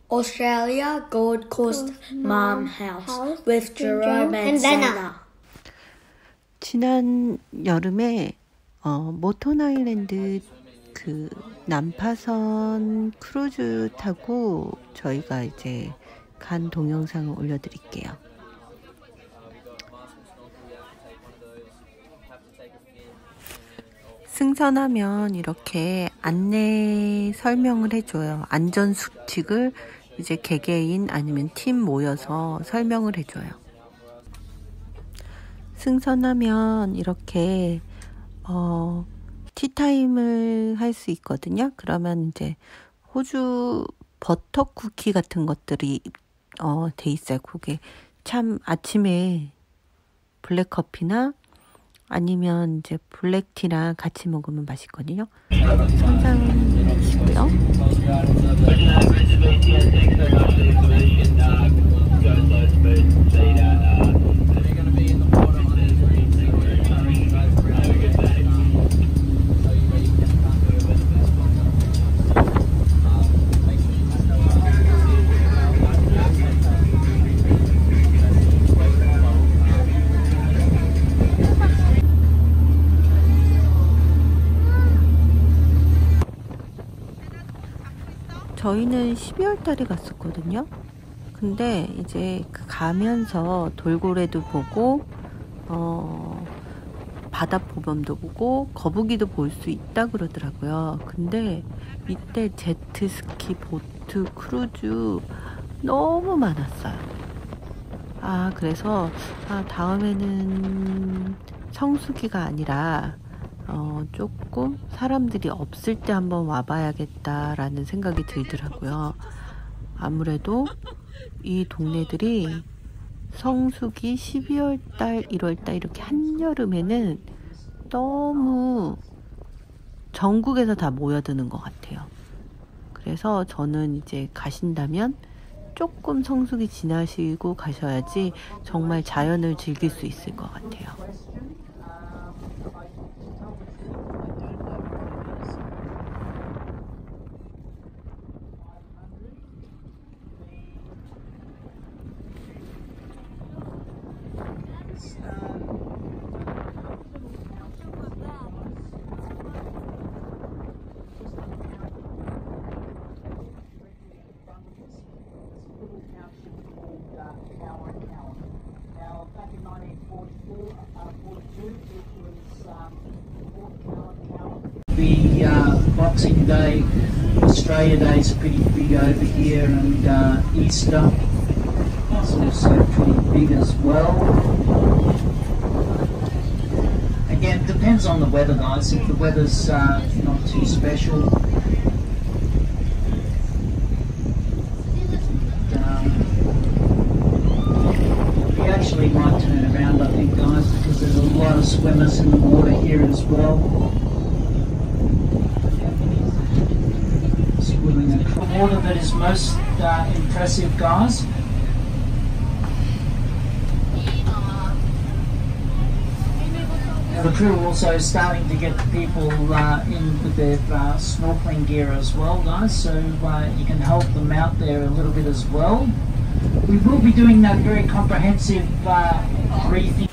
Australia, Gold Coast, Mom House with Jerome and Senna. 지난 여름에 모톤 아일랜드 그 난파선 크루즈 타고 저희가 이제 간 동영상을 올려드릴게요. 승선하면 이렇게 안내 설명을 해줘요. 안전 수칙을 이제 개개인 아니면 팀 모여서 설명을 해줘요. 승선하면 이렇게 티타임을 할 수 있거든요. 그러면 이제 호주 버터 쿠키 같은 것들이 돼 있어요. 그게 참 아침에 블랙커피나 아니면 이제 블랙티랑 같이 먹으면 맛있거든요. 선상이시고요. 저희는 12월 달에 갔었거든요. 근데 이제 가면서 돌고래도 보고 바다표범도 보고 거북이도 볼 수 있다 그러더라고요. 근데 이때 제트스키, 보트, 크루즈 너무 많았어요. 그래서 다음에는 성수기가 아니라 조금 사람들이 없을 때 한번 와봐야겠다라는 생각이 들더라고요. 아무래도 이 동네들이 성수기 12월달, 1월달 이렇게 한여름에는 너무 전국에서 다 모여드는 것 같아요. 그래서 저는 이제 가신다면 조금 성수기 지나시고 가셔야지 정말 자연을 즐길 수 있을 것 같아요. Boxing Day, Australia Day is pretty big over here, and Easter is also pretty big as well. Again, depends on the weather, guys. If the weather's not too special, we actually might turn around, I think, guys, because there's a lot of swimmers in the water here as well. The water that is most impressive, guys, the crew are also starting to get people in with their snorkeling gear as well, guys, so you can help them out there a little bit as well. We will be doing that very comprehensive briefing.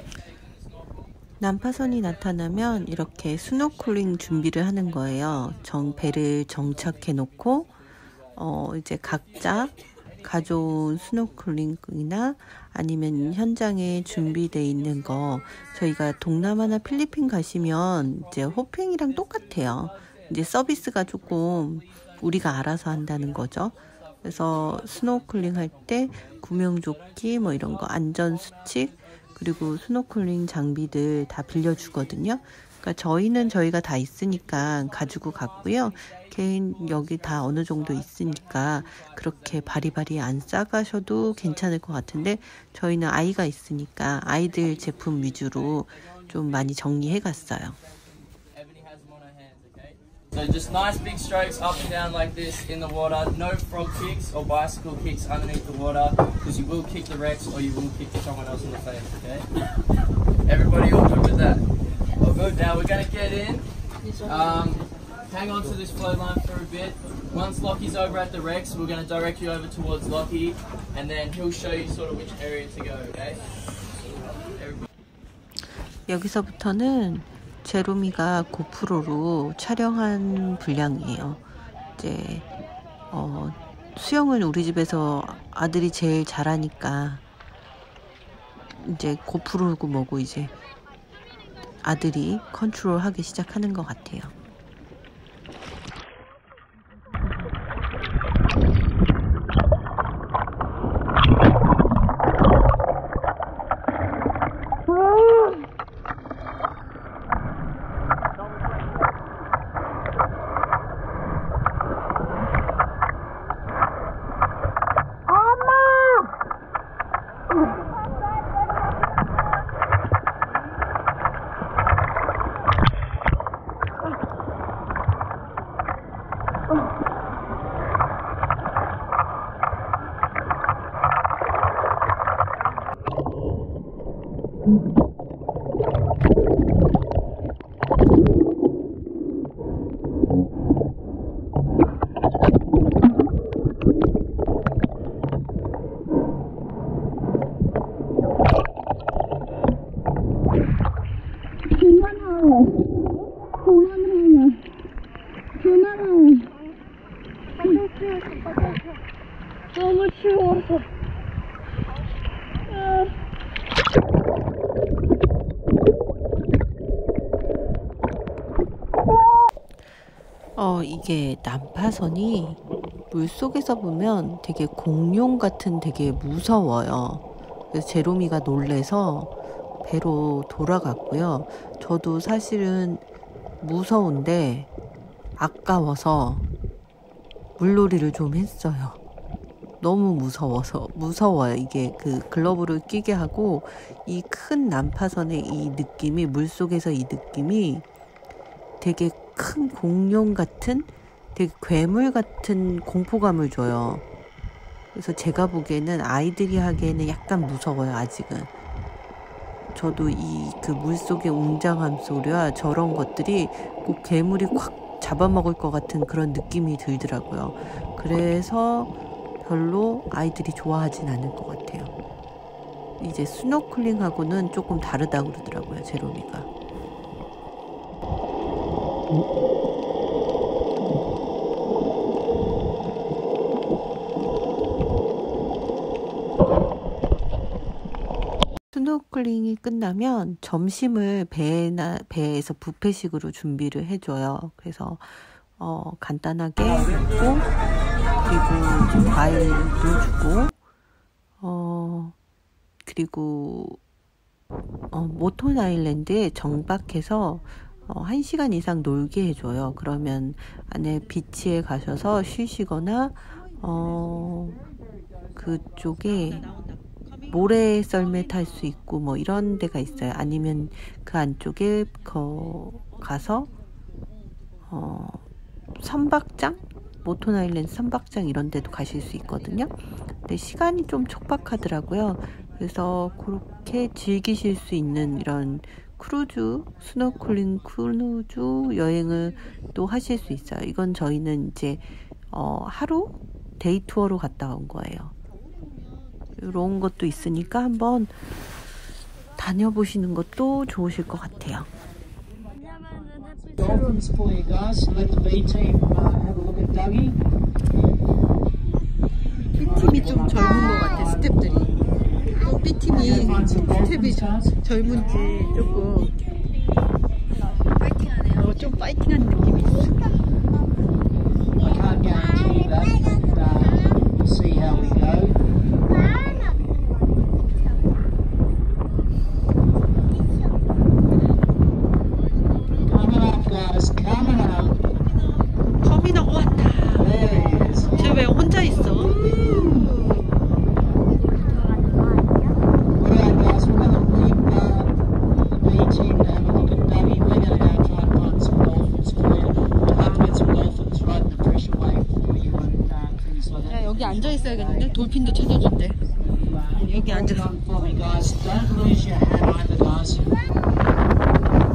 난파선이 나타나면 이렇게 스노클링 준비를 하는 거예요. 배를 정착해 놓고 이제 각자 가져온 스노클링이나 아니면 현장에 준비되어 있는 거, 저희가 동남아나 필리핀 가시면 이제 호핑이랑 똑같아요. 이제 서비스가 조금 우리가 알아서 한다는 거죠. 그래서 스노클링 할 때 구명조끼 뭐 이런 거, 안전수칙, 그리고 스노클링 장비들 다 빌려주거든요. 그러니까 저희는 저희가 다 있으니까 가지고 갔고요. 개인 여기 다 어느 정도 있으니까 그렇게 바리바리 안 싸가셔도 괜찮을 것 같은데, 저희는 아이가 있으니까 아이들 제품 위주로 좀 많이 정리해 갔어요. So just nice big strokes up and down like this in the water. No frog kicks or bicycle kicks underneath the water, because you will kick the wrecks or you will kick someone else in the face, okay? Everybody all good with that? All good. Now we're going to get in. Hang on to this flow line for a bit. Once Lockie's over at the Rex, we're going to direct you over towards Lockie, and then he'll show you sort of which area to go, okay? 여기서부터는 제로미가 고프로로 촬영한 분량이에요. 이제 수영은 우리 집에서 아들이 제일 잘하니까 이제 고프로고 뭐고 이제 아들이 컨트롤하기 시작하는 것 같아요. 너무 추워서. 이게 난파선이 물속에서 보면 되게 공룡 같은 되게 무서워요. 그래서 제로미가 놀래서 배로 돌아갔고요. 저도 사실은 무서운데 아까워서 물놀이를 좀 했어요. 너무 무서워요. 이게 그 글러브를 끼게 하고 이 큰 난파선의 이 느낌이, 물속에서 이 느낌이 되게 큰 공룡 같은, 되게 괴물 같은 공포감을 줘요. 그래서 제가 보기에는 아이들이 하기에는 약간 무서워요, 아직은. 저도 이 그 물속의 웅장함 소리와 저런 것들이 꼭 괴물이 확 잡아먹을 것 같은 그런 느낌이 들더라고요. 그래서 별로 아이들이 좋아하진 않을 것 같아요. 이제 스노클링하고는 조금 다르다고 그러더라고요, 제로미가. 스노클링이 끝나면 점심을 배에서 뷔페식으로 준비를 해줘요. 그래서 간단하게 먹고, 그리고 좀 과일도 주고, 그리고 모톤 아일랜드에 정박해서 1시간 이상 놀게 해줘요. 그러면 안에 비치에 가셔서 쉬시거나 그쪽에 모래 썰매 탈 수 있고 뭐 이런 데가 있어요. 아니면 그 안쪽에 가서 선박장? 모톤 아일랜드 선박장 이런 데도 가실 수 있거든요. 근데 시간이 좀 촉박하더라고요. 그래서 그렇게 즐기실 수 있는 이런 크루즈, 스노클링 크루즈 여행을 또 하실 수 있어요. 이건 저희는 이제 하루 데이 투어로 갔다 온 거예요. 이런 것도 있으니까 한번 다녀보시는 것도 좋으실 것 같아요. Dolphins for you guys. Let the B team have a look at Dougie. B팀이 좀 젊은 것 같아, 스텝들이. B팀이 스텝이 젊은지 조금 파이팅하네요. 좀 파이팅하는 느낌이 있어. I can't guarantee that, but we'll see how we go. Coming up, guys. Coming up. 터미널 왔다. There he is. 쟤 왜 혼자 있어? 여기 앉아 있어야겠는데? 돌핀도 찾아준대. 여기 앉아서.